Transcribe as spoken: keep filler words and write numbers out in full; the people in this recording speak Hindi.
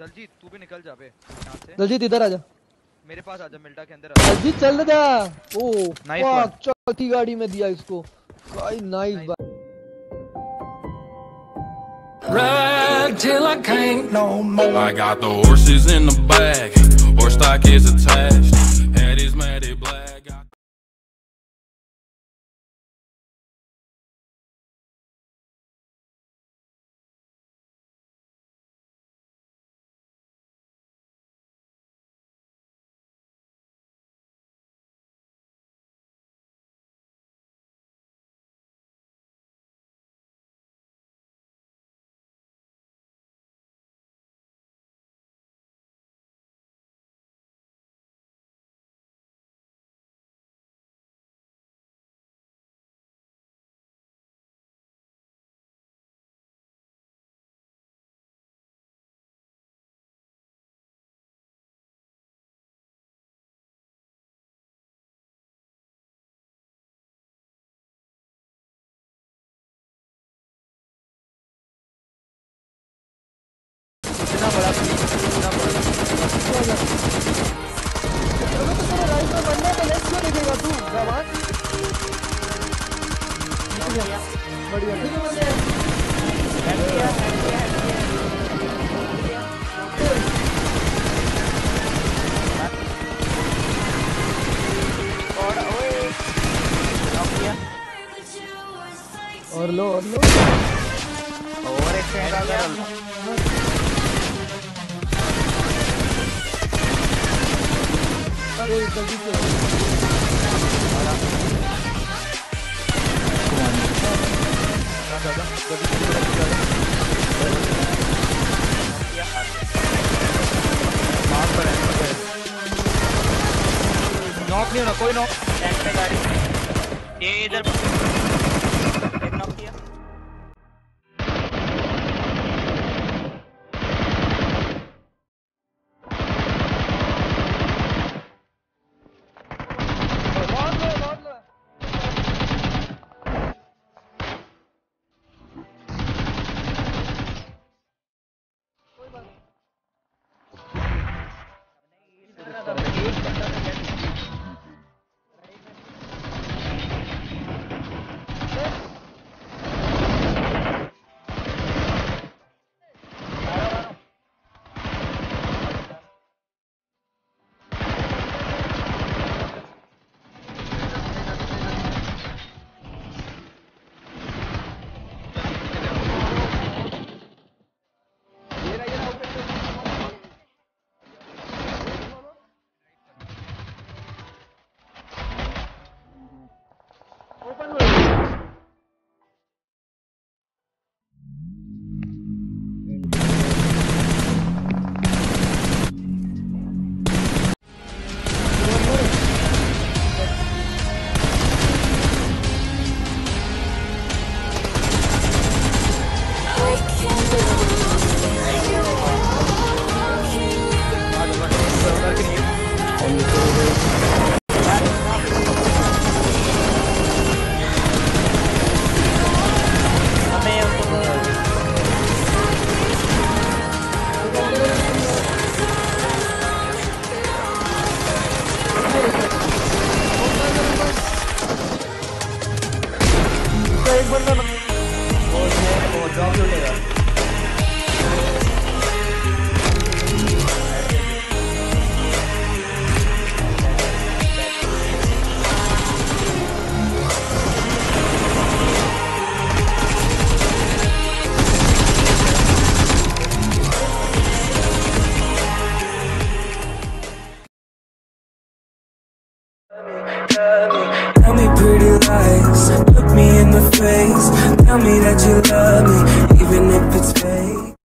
दलजीत तू भी निकल जा बे यहाँ से। दलजीत इधर आजा, मेरे पास आजा, मिल्टा के अंदर आ। दलजीत चल जा। ओ नाइस, चौथी गाड़ी में दिया इसको भाई, नाइस भाई। Ride till I can't no more. I got the horses in the back, horse stock is attached, head is matted black. इतना बड़ा इतना बड़ा राइट में बनने का लेफ्ट क्यों देखेगा तू जवान? बढ़िया ठीक है बंदे। और लो और लो और एक से अरे जल्दी से नॉक नहीं होना, कोई नॉक पे गाड़ी ये इधर एक नॉक किया। एक बंदा वो ड्रॉप उठेगा। Tell me pretty lies, look me in the face. Tell me that you love me, even if it's fake.